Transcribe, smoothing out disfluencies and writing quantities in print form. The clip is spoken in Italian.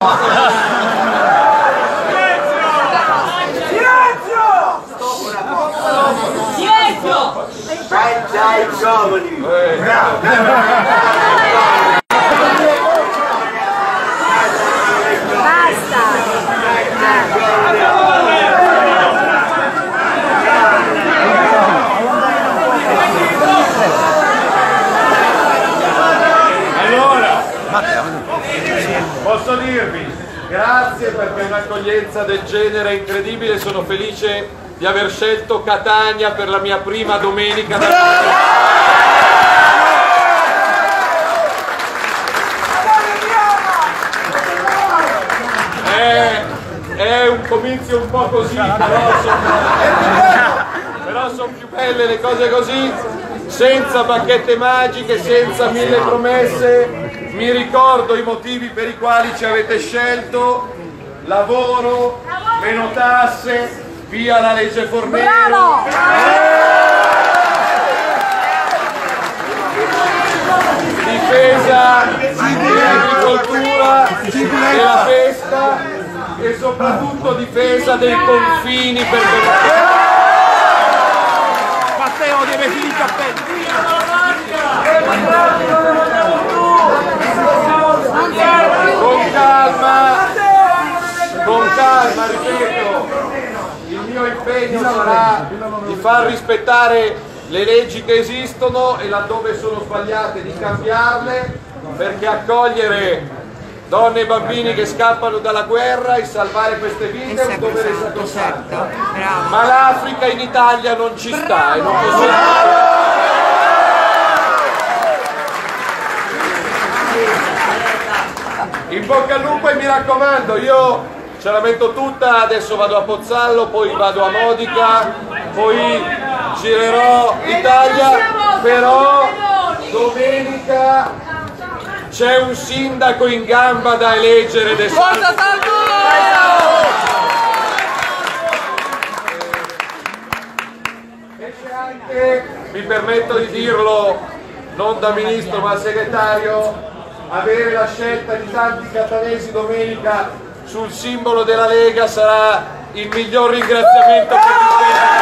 Silenzio! Dai giovani! Basta! Allora, posso dirvi grazie perché un'accoglienza del genere è incredibile, sono felice di aver scelto Catania per la mia prima domenica da è un comizio un po' così, però sono più belle le cose così, senza bacchette magiche, senza mille promesse. Mi ricordo i motivi per i quali ci avete scelto: lavoro, meno tasse, via la legge Fornero. Bravo! Difesa dell'agricoltura e la pesca e soprattutto difesa dei confini per Matteo deve finire il cappello! Con calma, ripeto, il mio impegno sarà di far rispettare le leggi che esistono e laddove sono sbagliate di cambiarle, perché accogliere donne e bambini che scappano dalla guerra e salvare queste vite è un dovere sacrosanto. Ma l'Africa in Italia non ci sta e non possiamo... In bocca al lupo e mi raccomando, io ce la metto tutta, adesso vado a Pozzallo, poi vado a Modica, poi girerò l'Italia, però domenica c'è un sindaco in gamba da eleggere ed è Salvo. E c'è anche, mi permetto di dirlo, non da ministro ma da segretario, avere la scelta di tanti catanesi domenica sul simbolo della Lega sarà il miglior ringraziamento che vi